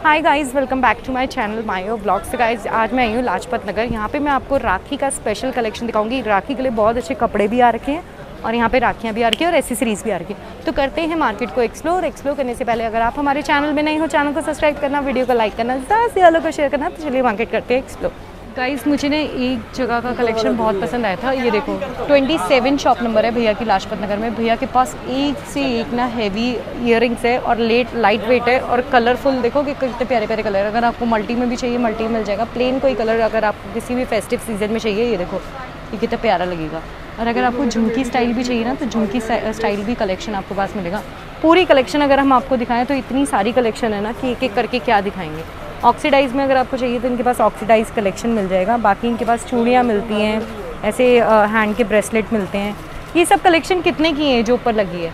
Hi guys, welcome back to my channel Mayo blogs. से guys आज मैं आई हूँ लाजपत नगर। यहाँ पे मैं आपको राखी का स्पेशल कलेक्शन दिखाऊंगी। राखी के लिए बहुत अच्छे कपड़े भी आ रखे हैं और यहाँ पे राखियाँ भी आ रखी हैं और एसेसरीज़ भी आ रखी है। तो करते हैं मार्केट को एक्सप्लोर करने से पहले अगर आप हमारे चैनल में नहीं हो, चैनल को सब्सक्राइब करना, वीडियो को लाइक करना, ज़्यादा से ज़्यादा को शेयर करना। तो चलिए मार्केट करते हैं एक्सप्लोर। गाइस मुझे ना एक जगह का कलेक्शन बहुत पसंद आया था। ये देखो 27 शॉप नंबर है भैया की लाजपत नगर में। भैया के पास एक से एक ना हैवी इयररिंग्स है और लाइट वेट है और कलरफुल। देखो कि कितने प्यारे प्यारे कलर। अगर आपको मल्टी में भी चाहिए मल्टी में मिल जाएगा। प्लेन कोई कलर अगर आपको किसी भी फेस्टिव सीजन में चाहिए, ये देखो ये कितना प्यारा लगेगा। और अगर आपको झुमकी स्टाइल भी चाहिए ना तो झुमकी स्टाइल भी कलेक्शन आपको पास मिलेगा। पूरी कलेक्शन अगर हम आपको दिखाएं तो इतनी सारी कलेक्शन है ना कि एक एक करके क्या दिखाएंगे। ऑक्सीडाइज में अगर आपको चाहिए तो इनके पास ऑक्सीडाइज कलेक्शन मिल जाएगा। बाकी इनके पास चूड़ियाँ मिलती हैं, ऐसे हैंड के ब्रेसलेट मिलते हैं। ये सब कलेक्शन कितने की है जो ऊपर लगी है?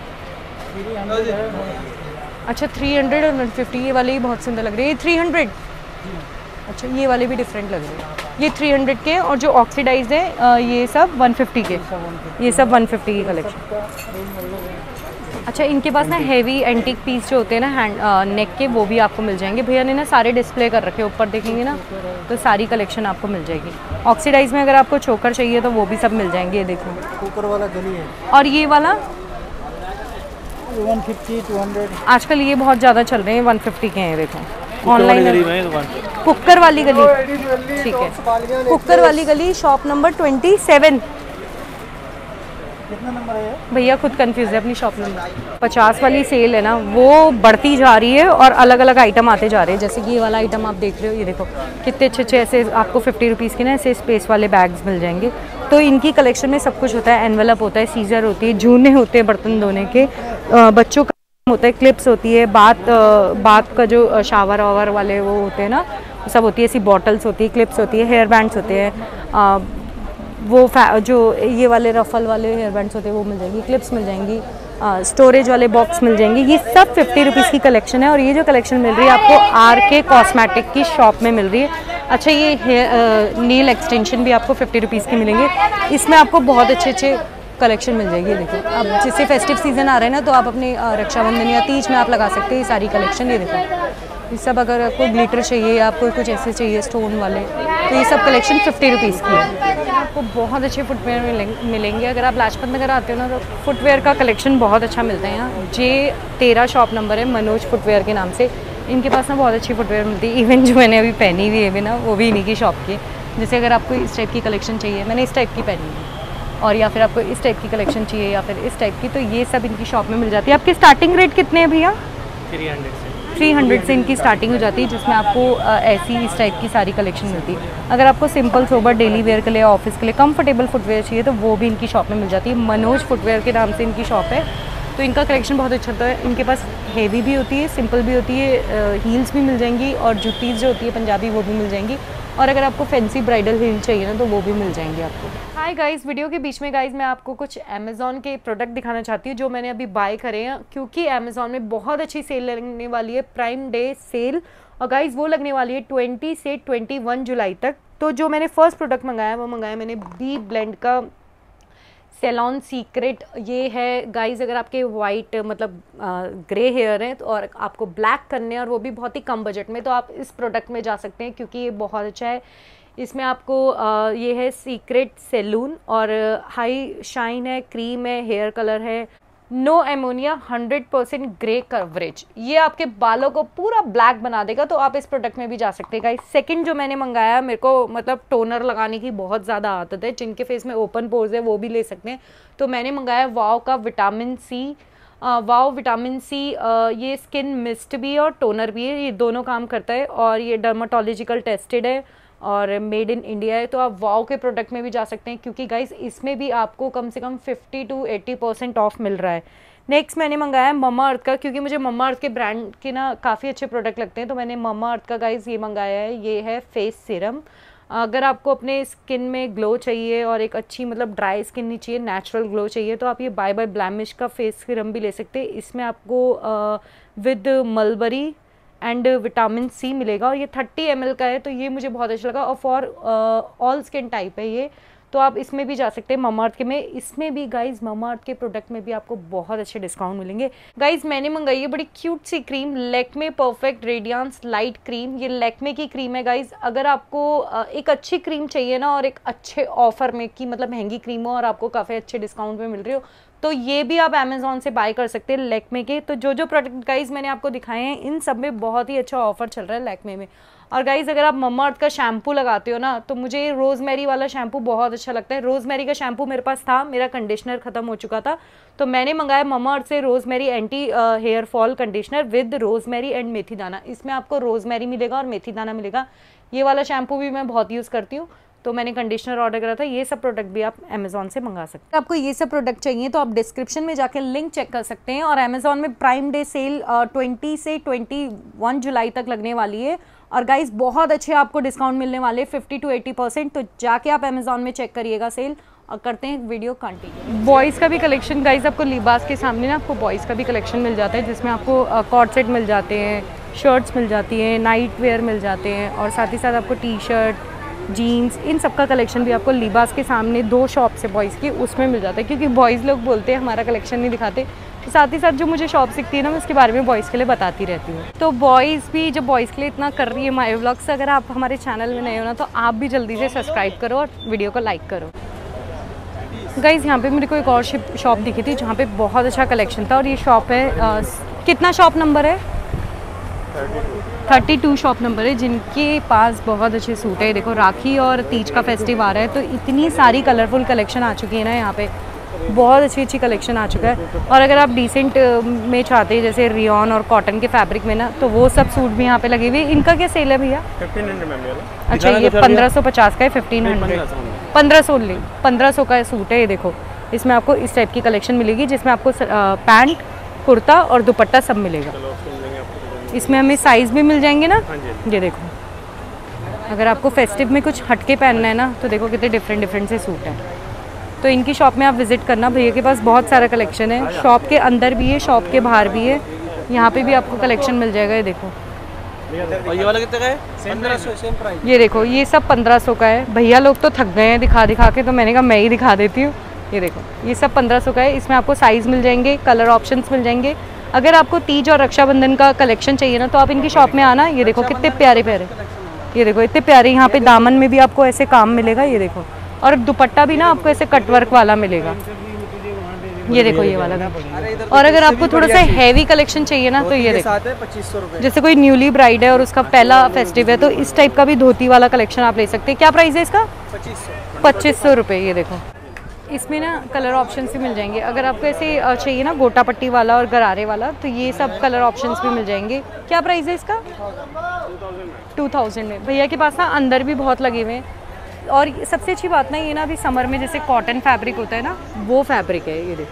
अच्छा 300 और 150। ये वाले ही बहुत सुंदर लग रहे हैं। ये 300। अच्छा ये वाले भी डिफरेंट लग रहे हैं। ये 300 के और जो ऑक्सीडाइज है ये सब 150 के। ये सब 150 की कलेक्शन। अच्छा इनके पास ना हैवी एंटीक पीस जो होते हैं ना हैंड नेक के, वो भी आपको मिल जाएंगे। भैया ने ना सारे डिस्प्ले कर रखे हैं, ऊपर देखेंगे ना तो सारी कलेक्शन आपको मिल जाएगी। ऑक्सीडाइज में अगर आपको चोकर चाहिए तो वो भी सब मिल जाएंगे। ये देखो कुकर वाला गली है। और ये वाला 150 200। आजकल ये बहुत ज़्यादा चल रहे हैं, 150 के हैं। देखो ऑनलाइन कुकर वाली गली। ठीक है, कुकर वाली गली शॉप नंबर 27। कितना नंबर है भैया खुद कंफ्यूज है अपनी शॉप नंबर। 50 वाली सेल है ना वो बढ़ती जा रही है और अलग अलग आइटम आते जा रहे हैं। जैसे कि ये वाला आइटम आप देख रहे हो, ये देखो कितने अच्छे अच्छे ऐसे आपको 50 रुपीज़ के ना ऐसे स्पेस वाले बैग्स मिल जाएंगे। तो इनकी कलेक्शन में सब कुछ होता है। एनवेलप होता है, सीजर होती है, जूने होते हैं बर्तन धोने के, बच्चों का होता है, क्लिप्स होती है, बात का जो शावर वावर वाले वो होते हैं ना सब होती है। ऐसी बॉटल्स होती है, क्लिप्स होती है, हेयर बैंड्स होते हैं, वो जो ये वाले रफल वाले हेयर बैंड्स होते हैं वो मिल जाएंगी, क्लिप्स मिल जाएंगी, स्टोरेज वाले बॉक्स मिल जाएंगे। ये सब 50 रुपीज़ की कलेक्शन है। और ये जो कलेक्शन मिल रही है आपको RK कॉस्मेटिक की शॉप में मिल रही है। अच्छा ये नील एक्सटेंशन भी आपको 50 रुपीज़ के मिलेंगे। इसमें आपको बहुत अच्छे अच्छे कलेक्शन मिल जाएगी। देखो अब जैसे फेस्टिव सीजन आ रहा है ना तो आप अपने रक्षाबंधन या तीज में आप लगा सकते हैं ये सारी कलेक्शन। ये देखो ये सब अगर आपको ग्लिटर चाहिए या आपको कुछ ऐसे चाहिए स्टोन वाले तो ये सब कलेक्शन 50 रुपीज़ की है। आपको बहुत अच्छे फुटवेयर मिलेंगे। अगर आप लाजपत नगर आते हो ना तो फुटवेयर का कलेक्शन बहुत अच्छा मिलता है यहाँ। J13 शॉप नंबर है, मनोज फुटवेयर के नाम से। इनके पास ना बहुत अच्छी फुटवेयर मिलती है। इवन जो मैंने अभी पहनी हुई है भी ना वो भी इन्हीं की शॉप की। जैसे अगर आपको इस टाइप की कलेक्शन चाहिए, मैंने इस टाइप की पहनी है, और या फिर आपको इस टाइप की कलेक्शन चाहिए या फिर इस टाइप की, तो ये सब इनकी शॉप में मिल जाती है। आपकी स्टार्टिंग रेट कितने हैं भैया? 300 से इनकी स्टार्टिंग हो जाती है, जिसमें आपको ऐसी इस टाइप की सारी कलेक्शन मिलती है। अगर आपको सिंपल सोबर डेली वेयर के लिए, ऑफिस के लिए कंफर्टेबल फुटवेयर चाहिए तो वो भी इनकी शॉप में मिल जाती है। मनोज फुटवेयर के नाम से इनकी शॉप है। तो इनका कलेक्शन बहुत अच्छा होता है। इनके पास हेवी भी होती है, सिंपल भी होती है, हील्स भी मिल जाएंगी और जुत्तीज़ जो होती है पंजाबी वो भी मिल जाएंगी। और अगर आपको फैंसी ब्राइडल हील चाहिए ना तो वो भी मिल जाएंगे आपको। हाय गाइस, वीडियो के बीच में गाइस मैं आपको कुछ अमेज़ॉन के प्रोडक्ट दिखाना चाहती हूँ जो मैंने अभी बाय करे हैं, क्योंकि अमेज़ॉन में बहुत अच्छी सेल लगने वाली है, प्राइम डे सेल। और गाइस वो लगने वाली है 20 से 21 जुलाई तक। तो जो मैंने फर्स्ट प्रोडक्ट मंगाया वो मंगाया मैंने बी ब्लेंड का सेलॉन सीक्रेट। ये है गाइस अगर आपके वाइट मतलब ग्रे हेयर हैं तो और आपको ब्लैक करने हैं और वो भी बहुत ही कम बजट में, तो आप इस प्रोडक्ट में जा सकते हैं क्योंकि ये बहुत अच्छा है। इसमें आपको ये है सीक्रेट सैलून और हाई शाइन है, क्रीम है, हेयर कलर है, नो अमोनिया, 100% ग्रे कवरेज। ये आपके बालों को पूरा ब्लैक बना देगा, तो आप इस प्रोडक्ट में भी जा सकते हैं गाइस। सेकंड जो मैंने मंगाया, मेरे को मतलब टोनर लगाने की बहुत ज़्यादा आदत है, जिनके फेस में ओपन पोर्स है वो भी ले सकते हैं। तो मैंने मंगाया वाव का विटामिन सी। वाव विटामिन सी ये स्किन मिस्ट भी है और टोनर भी है, ये दोनों काम करता है और ये डर्माटोलॉजिकल टेस्टेड है और मेड इन इंडिया है। तो आप वाव के प्रोडक्ट में भी जा सकते हैं क्योंकि गाइस इसमें भी आपको कम से कम 50 to 80% ऑफ मिल रहा है। नेक्स्ट मैंने मंगाया मम्मा अर्थ का, क्योंकि मुझे मम्मा अर्थ के ब्रांड के ना काफ़ी अच्छे प्रोडक्ट लगते हैं, तो मैंने मम्मा अर्थ का गाइस ये मंगाया है। ये है फेस सीरम। अगर आपको अपने स्किन में ग्लो चाहिए और एक अच्छी मतलब ड्राई स्किन नहीं चाहिए, नेचुरल ग्लो चाहिए, तो आप ये बाय बाय ब्लैमिश का फेस सीरम भी ले सकते हैं। इसमें आपको with mulberry and vitamin C मिलेगा और ये 30 ml का है, तो ये मुझे बहुत अच्छा लगा और फॉर ऑल स्किन टाइप है ये। तो आप इसमें भी जा सकते हैं ममाअर्थ के में। इसमें भी गाइज ममाअर्थ के प्रोडक्ट में भी आपको बहुत अच्छे डिस्काउंट मिलेंगे। गाइज मैंने मंगाई है बड़ी क्यूट सी cream, Lakme perfect radiance light cream. ये लैक्मे की क्रीम है गाइज। अगर आपको एक अच्छी क्रीम चाहिए ना और एक अच्छे ऑफर में की मतलब महंगी क्रीम हो और आपको काफ़ी अच्छे डिस्काउंट में मिल रही हो, तो ये भी आप अमेजोन से बाय कर सकते हैं लैक्मे के। तो जो जो प्रोडक्ट गाइज मैंने आपको दिखाए हैं इन सब में बहुत ही अच्छा ऑफर चल रहा है लैक्मे में। और गाइज अगर आप ममाअर्थ का शैम्पू लगाते हो ना तो मुझे रोजमेरी वाला शैम्पू बहुत अच्छा लगता है। रोजमेरी का शैम्पू मेरे पास था, मेरा कंडीशनर खत्म हो चुका था, तो मैंने मंगाया ममाअर्थ से rosemary anti hair fall conditioner with rosemary and methi dana. इसमें आपको रोजमेरी मिलेगा और मेथी दाना मिलेगा। ये वाला शैम्पू भी मैं बहुत यूज़ करती हूँ, तो मैंने कंडीशनर ऑर्डर करा था। ये सब प्रोडक्ट भी आप अमेजोन से मंगा सकते हैं। आपको ये सब प्रोडक्ट चाहिए तो आप डिस्क्रिप्शन में जाकर लिंक चेक कर सकते हैं। और अमेजोन में प्राइम डे सेल 20 से 21 जुलाई तक लगने वाली है। और गाइज बहुत अच्छे आपको डिस्काउंट मिलने वाले 50 to 80%। तो जाके आप अमेजोन में चेक करिएगा सेल। और करते हैं वीडियो कंटिन्यू। बॉयज़ का भी कलेक्शन गाइज आपको लिबास के सामने ना आपको बॉयज़ का भी कलेक्शन मिल जाता है, जिसमें आपको कॉर्ड सेट मिल जाते हैं, शर्ट्स मिल जाती हैं, नाइट वेयर मिल जाते हैं, और साथ ही साथ आपको टी शर्ट जीन्स इन सब का कलेक्शन भी आपको लिबास के सामने 2 शॉप से बॉयज़ की उसमें मिल जाता है। क्योंकि बॉयज़ लोग बोलते हैं हमारा कलेक्शन नहीं दिखाते, तो साथ ही साथ जो मुझे शॉप दिखती है ना मैं उसके बारे में बॉयज़ के लिए बताती रहती हूँ। तो बॉयज़ भी जब बॉयज़ के लिए इतना कर रही है माय व्लॉग्स, अगर आप हमारे चैनल में नए हो ना तो आप भी जल्दी से सब्सक्राइब करो और वीडियो को लाइक करो। गाइज़ यहाँ पे मेरे को एक और शॉप दिखी थी जहाँ पे बहुत अच्छा कलेक्शन था। और ये शॉप है कितना शॉप नंबर है 32 शॉप नंबर है, जिनके पास बहुत अच्छे सूट है। देखो राखी और तीज का फेस्टिव आ रहा है तो इतनी सारी कलरफुल कलेक्शन आ चुकी है ना यहाँ पे, बहुत अच्छी अच्छी कलेक्शन आ चुका है। और अगर आप डिसेंट में चाहते हैं जैसे रियॉन और कॉटन के फैब्रिक में ना, तो वो सब सूट भी यहाँ पे लगे हुए। इनका क्या सेल है भैया? 1500 अच्छा ये 1550 का है, 1500 1500 का सूट है। ये देखो इसमें आपको इस टाइप की कलेक्शन मिलेगी जिसमें आपको पैंट कुर्ता और दुपट्टा सब मिलेगा। इसमें हमें साइज़ भी मिल जाएंगे ना। ये देखो अगर आपको फेस्टिव में कुछ हटके पहनना है ना तो देखो कितने डिफरेंट से सूट हैं। तो इनकी शॉप में आप विज़िट करना, भैया के पास बहुत सारा कलेक्शन है। शॉप के अंदर भी है, शॉप के बाहर भी है, यहाँ पे भी आपको कलेक्शन मिल जाएगा। ये देखो और ये वाला कितने का है? 1500 सेम प्राइस। ये देखो ये सब 1500 का है। भैया लोग तो थक गए हैं दिखा दिखा के, तो मैंने कहा मैं ही दिखा देती हूँ। ये देखो ये सब 1500 का है। इसमें आपको साइज़ मिल जाएंगे, कलर ऑप्शंस मिल जाएंगे। अगर आपको तीज और रक्षाबंधन का कलेक्शन चाहिए ना तो आप इनकी शॉप में आना। ये देखो कितने प्यारे प्यारे, ये देखो इतने प्यारे। यहाँ पे दामन में भी आपको ऐसे काम मिलेगा, ये देखो। और दुपट्टा भी ना आपको ऐसे कटवर्क वाला मिलेगा, ये देखो ये वाला भी। और अगर आपको थोड़ा सा हैवी कलेक्शन चाहिए ना तो ये देखो 2500 रुपये। जैसे कोई न्यूली ब्राइड है और उसका पहला फेस्टिव है तो इस टाइप का भी धोती वाला कलेक्शन आप ले सकते हैं। क्या प्राइस है इसका? 2500 रुपये। ये देखो इसमें ना कलर ऑप्शंस भी मिल जाएंगे। अगर आपको ऐसे चाहिए ना गोटा पट्टी वाला और गरारे वाला तो ये सब कलर ऑप्शंस भी मिल जाएंगे। क्या प्राइस है इसका? 2000 में। भैया के पास ना अंदर भी बहुत लगे हुए हैं। और सबसे अच्छी बात ना ये ना अभी समर में जैसे कॉटन फैब्रिक होता है ना वो फैब्रिक है। ये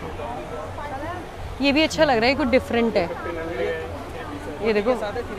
देखो ये भी अच्छा लग रहा है, कुछ डिफरेंट है। ये देखो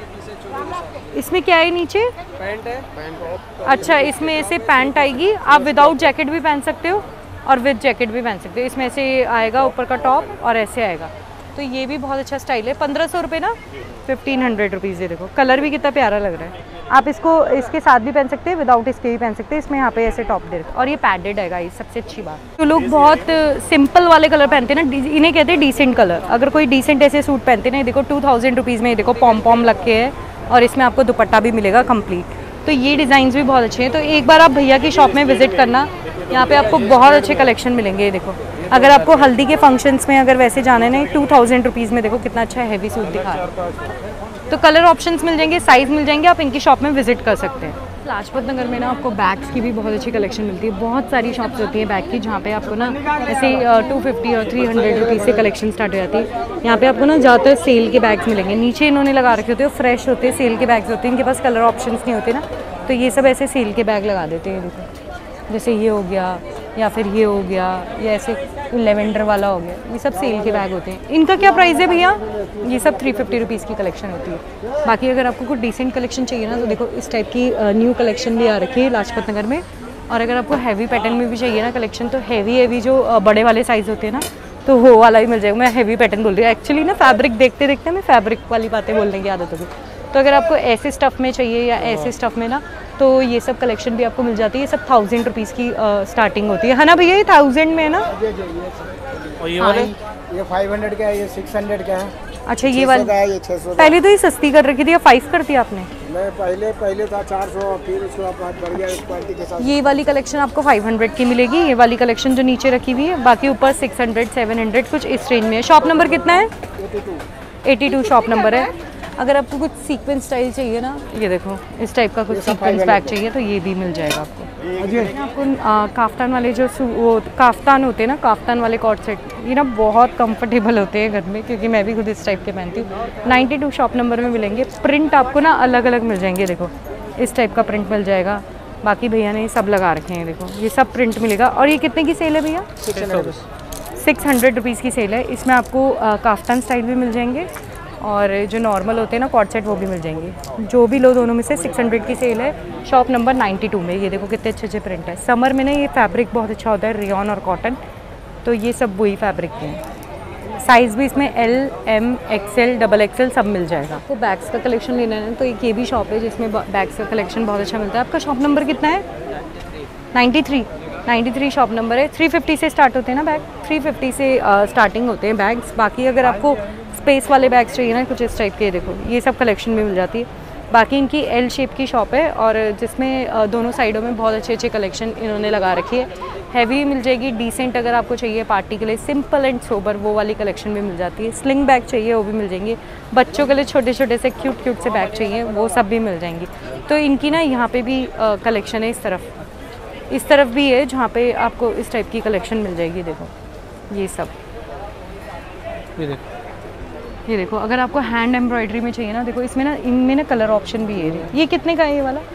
इसमें क्या है नीचे? पैंट है। अच्छा इसमें ऐसे पैंट आएगी, आप विदाउट जैकेट भी पहन सकते हो और विद जैकेट भी पहन सकते हो। इसमें ऐसे आएगा ऊपर का टॉप और ऐसे आएगा, तो ये भी बहुत अच्छा स्टाइल है। 1500 रुपये ना, 1500 रुपीज़। ये देखो कलर भी कितना प्यारा लग रहा है। आप इसको इसके साथ भी पहन सकते हैं, विदाउट इसके भी पहन सकते हैं। इसमें यहाँ पे ऐसे टॉप दे रखा, और ये पैडेड है गाइस, सबसे अच्छी बात। तो लोग बहुत सिंपल वाले कलर पहनते हैं ना, इन्हें कहते हैं डिसेंट कलर। अगर कोई डिसेंट ऐसे सूट पहनते हैं ना, देखो 2000 रुपीज़ में, देखो पॉम पॉम लग के है और इसमें आपको दुपट्टा भी मिलेगा कंप्लीट। तो ये डिज़ाइन भी बहुत अच्छे हैं। तो एक बार आप भैया की शॉप में विजिट करना, यहाँ पे आपको बहुत अच्छे कलेक्शन मिलेंगे। ये देखो अगर आपको हल्दी के फंक्शंस में अगर वैसे जाना है ना, 2000 रुपीज़ में देखो कितना अच्छा हैवी सूट दिखा रहा है। तो कलर ऑप्शंस मिल जाएंगे, साइज़ मिल जाएंगे, आप इनकी शॉप में विजिट कर सकते हैं। लाजपत नगर में ना आपको बैग्स की भी बहुत अच्छी कलेक्शन मिलती है। बहुत सारी शॉप्स होती है बैग की, जहाँ पे आपको ना ऐसे 250 और 300 रुपीज़ से कलेक्शन स्टार्ट हो जाती है। यहाँ पे आपको ना ज़्यादातर सेल के बैग्स मिलेंगे। नीचे इन्होंने लगा रखे होते हैं, फ्रेश होते हैं, सेल के बैग्स होते हैं। इनके पास कलर ऑप्शंस नहीं होते ना, तो ये सब ऐसे सेल के बैग लगा देते हैं। देखो जैसे ये हो गया, या फिर ये हो गया, या ऐसे लेवेंडर वाला हो गया, ये सब सेल के बैग होते हैं। इनका क्या प्राइस है भैया? ये सब 350 रुपीज़ की कलेक्शन होती है। बाकी अगर आपको कुछ डिसेंट कलेक्शन चाहिए ना, तो देखो इस टाइप की न्यू कलेक्शन भी आ रखी है लाजपत नगर में। और अगर आपको हैवी पैटर्न में भी चाहिए ना कलेक्शन, तो हैवी जो बड़े वाले साइज़ होते हैं ना, तो वो वाला भी मिल जाएगा। मैं हैवी पैटर्न बोल रही हूँ एक्चुअली ना, फैब्रिक देखते देखते मैं फैब्रिक वाली बातें बोलने की आदत होगी। तो अगर आपको ऐसे स्टफ़ में चाहिए या ऐसे स्टफ़ में ना, तो ये सब कलेक्शन भी आपको मिल जाती है। सब 1000 रुपीज़ की स्टार्टिंग होती है ना भैया? ये 1000 में है ना? और ये वाले ये 500 का है, ये 600 का है। अच्छा ये वाला का है, ये 600 का। पहले तो ये सस्ती कर रखी थी या 5 कर दिया आपने? मैं पहले था 400, फिर उसके बाद बढ़ गया क्वालिटी के साथ। ये वाली कलेक्शन आपको 500 की मिलेगी। ये वाली कलेक्शन जो नीचे रखी हुई है, बाकी ऊपर 600 700 कुछ इस रेंज में है। शॉप नंबर कितना है? 82 शॉप नंबर है। अगर आपको कुछ सीक्वेंस स्टाइल चाहिए ना, ये देखो इस टाइप का कुछ सीक्वेंस बैग चाहिए तो ये भी मिल जाएगा आपको। आपको काफ्तान वाले जो वो काफ्तान होते हैं ना, काफ्तान वाले कॉर्ड सेट, ये ना बहुत कंफर्टेबल होते हैं घर में, क्योंकि मैं भी खुद इस टाइप के पहनती हूँ। 92 शॉप नंबर में मिलेंगे। प्रिंट आपको ना अलग अलग मिल जाएंगे। देखो इस टाइप का प्रिंट मिल जाएगा। बाकी भैया ने ये सब लगा रखे हैं, देखो ये सब प्रिंट मिलेगा। और ये कितने की सेल है भैया? 600 रुपीज़ की सेल है। इसमें आपको काफ्तान स्टाइल भी मिल जाएंगे और जो नॉर्मल होते हैं ना कॉर्ड सेट, वो भी मिल जाएंगे। जो भी लो दोनों में से 600 की सेल है शॉप नंबर 92 में। ये देखो कितने अच्छे अच्छे प्रिंट है। समर में ना ये फैब्रिक बहुत अच्छा होता है, रेयॉन और कॉटन, तो ये सब वही फैब्रिक के हैं। साइज़ भी इसमें L, M, XL, XXL सब मिल जाएगा। आपको बैग्स का कलेक्शन लेना है तो एक ये भी शॉप है जिसमें बैग्स का कलेक्शन बहुत अच्छा मिलता है। आपका शॉप नंबर कितना है? 93 शॉप नंबर है। 350 से स्टार्ट होते हैं ना बैग, 350 से स्टार्टिंग होते हैं बैग्स। बाकी अगर आपको स्पेस वाले बैग्स चाहिए ना कुछ इस टाइप के, देखो ये सब कलेक्शन भी मिल जाती है। बाकी इनकी L शेप की शॉप है और जिसमें दोनों साइडों में बहुत अच्छे अच्छे कलेक्शन इन्होंने लगा रखी है। हैवी मिल जाएगी, डिसेंट अगर आपको चाहिए पार्टी के लिए, सिंपल एंड सोबर वो वाली कलेक्शन भी मिल जाती है। स्लिंग बैग चाहिए वो भी मिल जाएंगे। बच्चों के लिए छोटे छोटे से क्यूट से बैग चाहिए वो सब भी मिल जाएंगी। तो इनकी ना यहाँ पे भी कलेक्शन है, इस तरफ भी है जहाँ पे आपको इस टाइप की कलेक्शन मिल जाएगी। देखो ये सब, ये देखो अगर आपको हैंड एम्ब्रॉयडरी में चाहिए ना, देखो इसमें ना इनमें ना कलर ऑप्शन भी है। ये कितने का है ये वाला?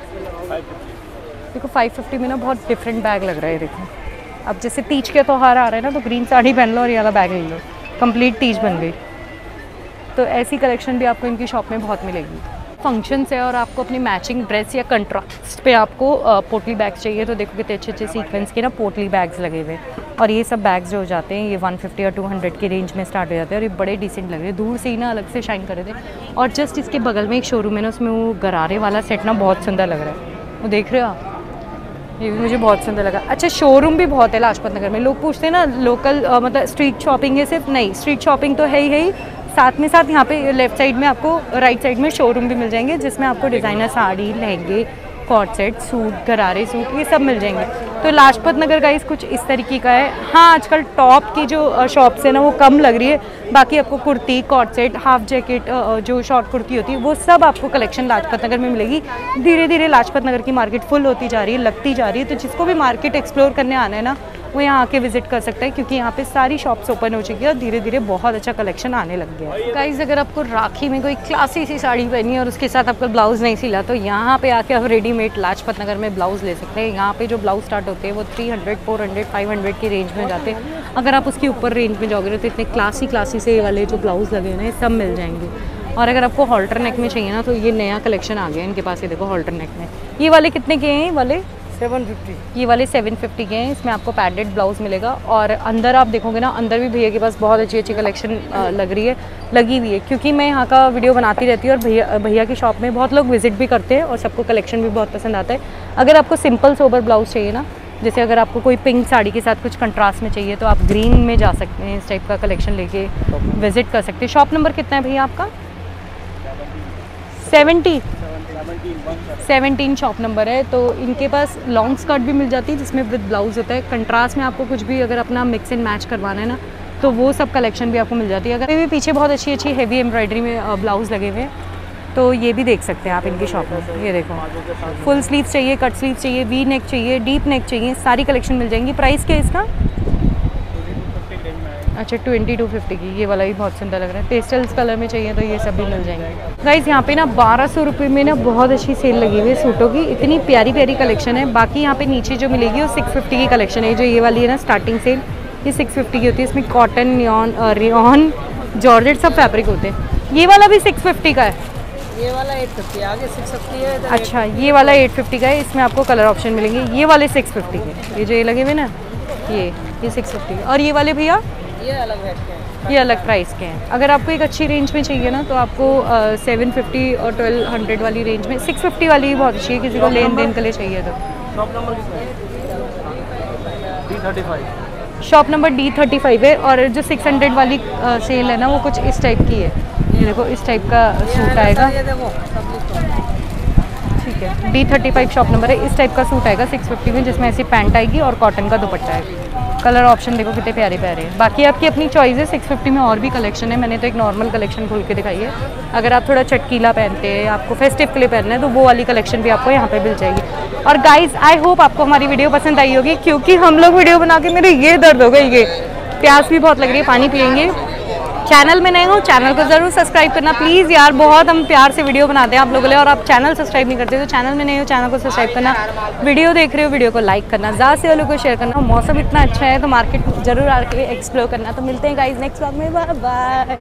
देखो 550 में ना बहुत डिफरेंट बैग लग रहा है। देखो अब जैसे तीज के त्यौहार आ रहे हैं ना, तो ग्रीन साड़ी पहन लो और ये वाला बैग ले लो, कंप्लीट तीज बन गई। तो ऐसी कलेक्शन भी आपको इनकी शॉप में बहुत मिलेगी। फंक्शंस है और आपको अपनी मैचिंग ड्रेस या कंट्रास्ट पे आपको पोटली बैग्स चाहिए, तो देखो कितने अच्छे अच्छे सीक्वेंस के ना पोटली बैग्स लगे हुए हैं। और ये सब बैग्स जो हो जाते हैं ये 150 और 200 की रेंज में स्टार्ट हो जाते हैं और ये बड़े डिसेंट लग रहे हैं। दूर से ही ना अलग से शाइन कर रहे थे। और जस्ट इसके बगल में एक शोरूम है ना, उसमें वो गरारे वाला सेट ना बहुत सुंदर लग रहा है, वो देख रहे हो आप? ये भी मुझे बहुत सुंदर लगा। अच्छा शोरूम भी बहुत है लाजपत नगर में। लोग पूछते हैं ना लोकल मतलब स्ट्रीट शॉपिंग है सिर्फ, नहीं स्ट्रीट शॉपिंग तो है ही, साथ में साथ यहाँ पे लेफ्ट साइड में आपको राइट साइड में शोरूम भी मिल जाएंगे जिसमें आपको डिज़ाइनर साड़ी, लहंगे, कॉर्ड सेट, सूट, गरारे सूट ये सब मिल जाएंगे। तो लाजपत नगर का कुछ इस तरीके का है। हाँ आजकल टॉप की जो शॉप्स है ना वो कम लग रही है, बाकी आपको kurti, cord set, half jacket, जो शॉर्ट कुर्ती होती है वो सब आपको कलेक्शन लाजपत नगर में मिलेगी। धीरे धीरे लाजपत नगर की मार्केट फुल होती जा रही है, लगती जा रही है। तो जिसको भी मार्केट एक्सप्लोर करने आना है ना वो यहाँ आके विजिट कर सकता है, क्योंकि यहाँ पे सारी शॉप्स ओपन हो चुकी है और धीरे धीरे बहुत अच्छा कलेक्शन आने लग गया है। गाइस अगर आपको राखी में कोई क्लासी सी साड़ी पहनी है और उसके साथ आपका ब्लाउज नहीं सिला, तो यहाँ पे आके आप रेडीमेड लाजपत नगर में ब्लाउज ले सकते हैं। यहाँ पे जो ब्लाउज स्टार्ट होते हैं वो 300, 400, 500 की रेंज में जाते हैं। अगर आप उसके ऊपर रेंज में जाओगे तो इतने क्लासी से वाले जो ब्लाउज लगे हुए हैं सब मिल जाएंगे। और अगर आपको हॉल्टर नेक में चाहिए ना तो ये नया कलेक्शन आ गया इनके पास। ये देखो हॉल्टर नेक में ये वाले कितने के हैं? ये वाले 750। ये वाले 750 के हैं। इसमें आपको पैडेड ब्लाउज मिलेगा और अंदर आप देखोगे ना, अंदर भी भैया के पास बहुत अच्छी अच्छी कलेक्शन लगी हुई है, क्योंकि मैं यहाँ का वीडियो बनाती रहती हूँ और भैया की शॉप में बहुत लोग विजिट भी करते हैं और सबको कलेक्शन भी बहुत पसंद आता है। अगर आपको सिंपल सोबर ब्लाउज चाहिए ना, जैसे अगर आपको कोई पिंक साड़ी के साथ कुछ कंट्रास्ट में चाहिए तो आप ग्रीन में जा सकते हैं, इस टाइप का कलेक्शन लेके विजिट कर सकते हैं। शॉप नंबर कितना है भैया आपका? 17 शॉप नंबर है। तो इनके पास लॉन्ग स्कर्ट भी मिल जाती है जिसमें विद ब्लाउज होता है। कंट्रास्ट में आपको कुछ भी अगर अपना मिक्स एंड मैच करवाना है ना तो वो सब कलेक्शन भी आपको मिल जाती है। अगर भी पीछे बहुत अच्छी अच्छी हैवी एम्ब्रॉयडरी में ब्लाउज लगे हुए हैं तो ये भी देख सकते हैं आप इनकी शॉप में। ये देखो फुल स्लीव चाहिए, कट स्लीव चाहिए, वी नेक चाहिए, डीप नेक चाहिए, सारी कलेक्शन मिल जाएंगी। प्राइस क्या है इसका? अच्छा 2250 की। ये वाला भी बहुत सुंदर लग रहा है। पेस्टल्स कलर में चाहिए तो ये सब भी मिल जाएंगे। गाइस यहाँ पे ना 1200 रुपये में ना बहुत अच्छी सेल लगी हुई है सूटों की। इतनी प्यारी प्यारी कलेक्शन है। बाकी यहाँ पे नीचे जो मिलेगी वो 650 की कलेक्शन है। जो ये वाली है ना स्टार्टिंग सेल, ये 650 की होती है। इसमें कॉटन, रेयॉन, जॉर्जेट सब फैब्रिक होते हैं। ये वाला भी 650 का है। ये वाला 850, आगे 650 है। अच्छा ये वाला 850 का है। इसमें आपको कलर ऑप्शन मिलेंगे। ये वाले 650 के, ये जो ये लगे हुए ना ये 650। और ये वाले भैया ये अलग रेट के हैं। ये अलग प्राइस के हैं। अगर आपको एक अच्छी रेंज में चाहिए ना तो आपको 750 और 1200 वाली रेंज में, 650 वाली भी बहुत अच्छी है किसी को लेन देन के लिए चाहिए तो। शॉप नंबर कितना है? D35। शॉप नंबर D35 है। और जो 600 वाली सेल है ना वो कुछ इस टाइप की है। ये देखो इस टाइप का सूट आएगा, ठीक है। D35 शॉप नंबर है। इस टाइप का सूट आएगा 650 में, जिसमें ऐसी पैंट आएगी और कॉटन का दुपट्टा आएगा। कलर ऑप्शन देखो कितने प्यारे प्यारे हैं। बाकी आपकी अपनी चॉइस है। 650 में और भी कलेक्शन है, मैंने तो एक नॉर्मल कलेक्शन खोल के दिखाई है। अगर आप थोड़ा चटकीला पहनते हैं, आपको फेस्टिव के लिए पहनना है, तो वो वाली कलेक्शन भी आपको यहाँ पे मिल जाएगी। और गाइज आई होप आपको हमारी वीडियो पसंद आई होगी, क्योंकि हम लोग वीडियो बना के मेरे ये दर्द हो गई, ये प्यास भी बहुत लग रही है, पानी पियेंगे। चैनल में नए हो चैनल को ज़रूर सब्सक्राइब करना प्लीज़ यार, बहुत हम प्यार से वीडियो बनाते हैं आप लोगों के लिए, और आप चैनल सब्सक्राइब नहीं करते तो चैनल में नए हो चैनल को सब्सक्राइब करना, वीडियो देख रहे हो वीडियो को लाइक करना, ज़्यादा से लोगों को शेयर करना। मौसम इतना अच्छा है तो मार्केट जरूर आके एक्सप्लोर करना। तो मिलते हैं गाइज नेक्स्ट व्लॉग में, बाय बाय।